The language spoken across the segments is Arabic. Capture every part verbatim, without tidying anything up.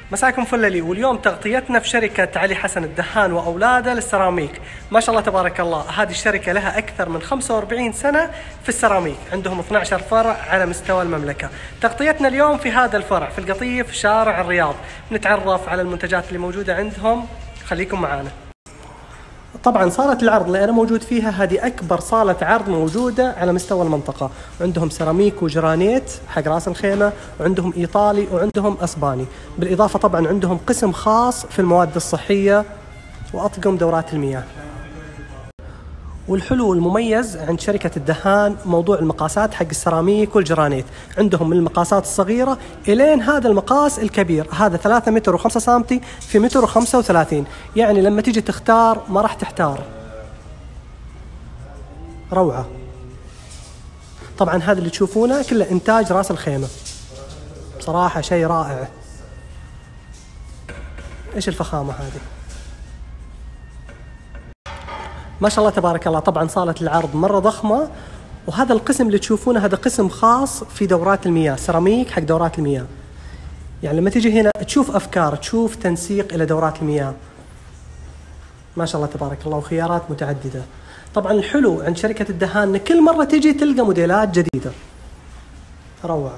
مساكم فل لي، واليوم تغطيتنا في شركة علي حسن الدهان وأولاده للسيراميك. ما شاء الله تبارك الله، هذه الشركة لها أكثر من خمسة وأربعين سنة في السيراميك، عندهم اثني عشر فرع على مستوى المملكة. تغطيتنا اليوم في هذا الفرع في القطيف في شارع الرياض، نتعرف على المنتجات اللي موجودة عندهم. خليكم معانا. طبعا صالة العرض اللي أنا موجود فيها هذه أكبر صالة عرض موجودة على مستوى المنطقة، وعندهم سيراميك وجرانيت حق راس الخيمة، وعندهم إيطالي وعندهم أسباني، بالإضافة طبعا عندهم قسم خاص في المواد الصحية وأطقم دورات المياه. والحلو والمميز عند شركة الدهان موضوع المقاسات حق السيراميك والجرانيت، عندهم من المقاسات الصغيرة إلين هذا المقاس الكبير، هذا ثلاثة متر وخمسة سنتي في متر وخمسة وثلاثين، يعني لما تيجي تختار ما راح تحتار. روعة. طبعا هذا اللي تشوفونه كله إنتاج راس الخيمة، بصراحة شيء رائع. إيش الفخامة هذه، ما شاء الله تبارك الله. طبعا صالة العرض مرة ضخمة، وهذا القسم اللي تشوفونه هذا قسم خاص في دورات المياه، سيراميك حق دورات المياه. يعني لما تيجي هنا تشوف أفكار، تشوف تنسيق إلى دورات المياه، ما شاء الله تبارك الله، وخيارات متعددة. طبعا الحلو عند شركة الدهان إن كل مرة تيجي تلقى موديلات جديدة. روعة.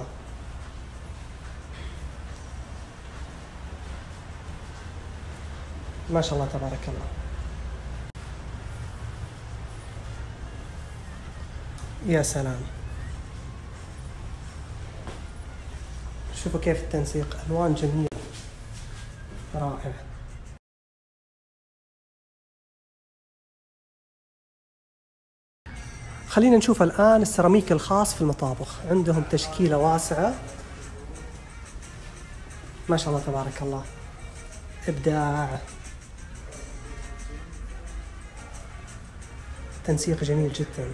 ما شاء الله تبارك الله. يا سلام، شوفوا كيف التنسيق، ألوان جميلة رائع. خلينا نشوف الآن السيراميك الخاص في المطابخ، عندهم تشكيلة واسعة، ما شاء الله تبارك الله، إبداع، تنسيق جميل جدا.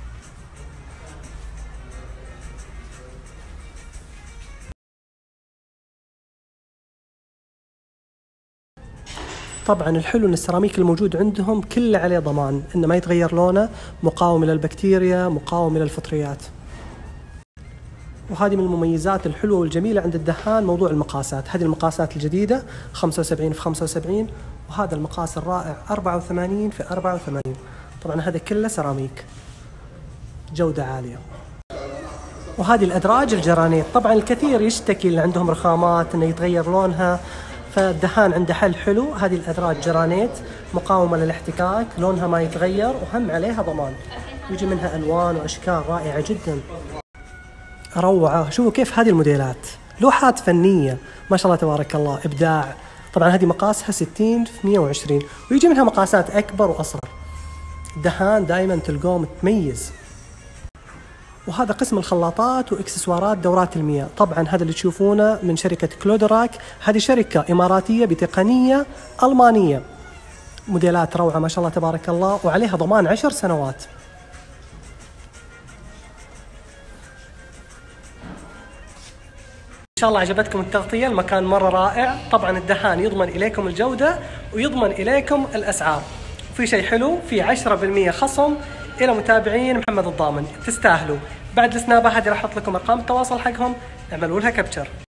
طبعا الحلو ان السيراميك الموجود عندهم كله عليه ضمان انه ما يتغير لونه، مقاوم للبكتيريا، مقاوم للفطريات. وهذه من المميزات الحلوه والجميله عند الدهان موضوع المقاسات، هذه المقاسات الجديده خمسة وسبعين في خمسة وسبعين، وهذا المقاس الرائع أربعة وثمانين في أربعة وثمانين. طبعا هذا كله سيراميك جوده عاليه. وهذه الادراج الجرانيت، طبعا الكثير يشتكي اللي عندهم رخامات انه يتغير لونها، فالدهان عنده حل حلو. هذه الأدراج جرانيت مقاومة للاحتكاك، لونها ما يتغير، وهم عليها ضمان، يجي منها ألوان وأشكال رائعة جدا. روعة. شوفوا كيف هذه الموديلات، لوحات فنية ما شاء الله تبارك الله، إبداع. طبعا هذه مقاسها ستين في مئة وعشرين، ويجي منها مقاسات أكبر وأصغر. الدهان دائما تلقوه متميز. وهذا قسم الخلاطات واكسسوارات دورات المياه. طبعا هذا اللي تشوفونه من شركة كلودراك، هذه شركة إماراتية بتقنية ألمانية، موديلات روعة ما شاء الله تبارك الله، وعليها ضمان عشر سنوات. إن شاء الله عجبتكم التغطية، المكان مرة رائع. طبعا الدهان يضمن إليكم الجودة ويضمن إليكم الأسعار، وفي شيء حلو، في عشرة بالمئة خصم إلى متابعين محمد الضامن، تستاهلوا. بعد السنابة هذه راح أحط لكم أرقام التواصل حقهم، اعملوا لها كابتشر.